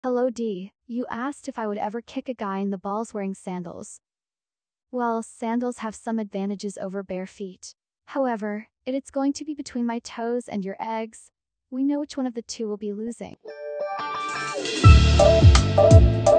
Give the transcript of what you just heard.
Hello D, you asked if I would ever kick a guy in the balls wearing sandals. Well, sandals have some advantages over bare feet. However, it's going to be between my toes and your eggs. We know which one of the two will be losing.